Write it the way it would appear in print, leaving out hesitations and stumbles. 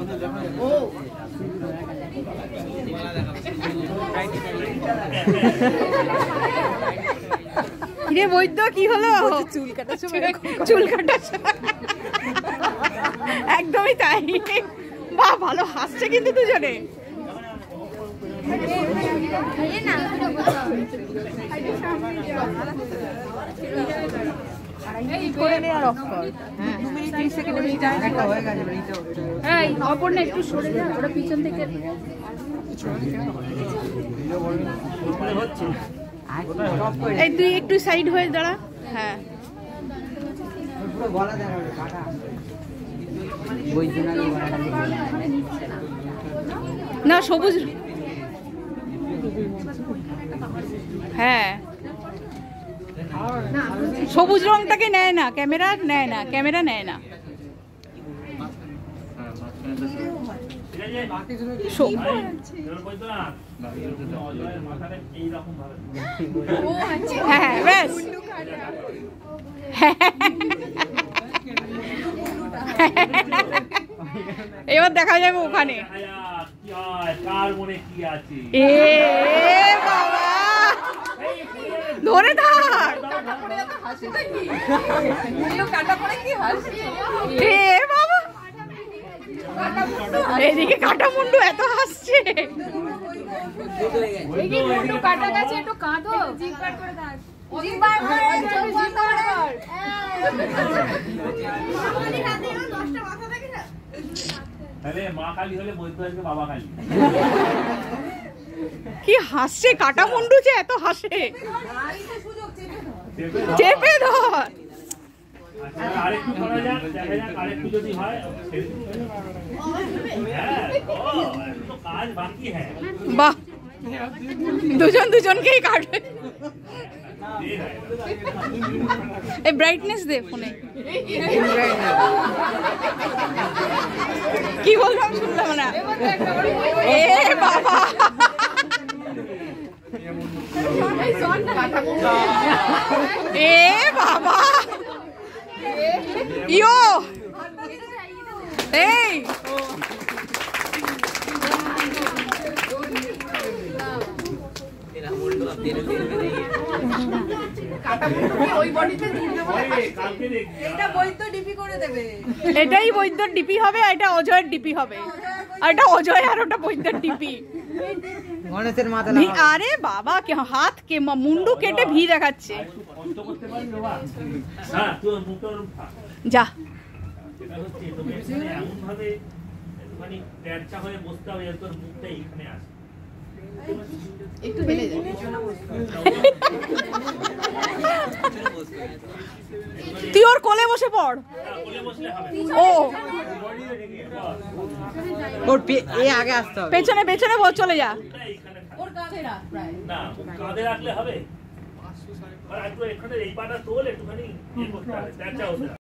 কিরে বৈদ্য কি হলো? চুল কাটা একদমই তাই। বাহ ভালো হাসছে কিন্তু দুজনে। একটু সরে যা, ওরা পিছন থেকে এই তুই একটু সাইড হয়ে দাঁড়া। হ্যাঁ না সবুজ, হ্যাঁ সবুজ রংটাকে নেয় না ক্যামেরা, নেয় না ক্যামেরা, নেয় না। হ্যাঁ ব্যাস এবার দেখা যাবে ওখানে। এ বাবা ধরে থাক। এদিকে কাটা মুন্ডু এত হাসছে। কাটা গেছে একটু কাঁদো। কি হাসছে কাটা মুন্ডু, যে এত হাসে। চেপে ধর। বাহ দুজন দুজনকেই কাটে। এই ব্রাইটনেস দে ফোনে। কি বললাম শুনলাম না। এ বাবা এ বাবা ইয়ো এই এটাই বৈদ্যর ডিপি হবে, এটা অজয়ের ডিপি হবে, আর এটা অজয় আর ওটা বৈদ্যর ডিপি। আরে বাবা হাত কে মুন্ডু কেটে ভি দেখাচ্ছে। যা তুই ওর কোলে বসে পড়। ও ওর আগে আসতে হবে, পেছনে পেছনে চলে যা। ওর কাঁধে রাখ, না কাঁধে রাখলে হবে। আর একটু এখানে এই পাটা তোল, একটুখানি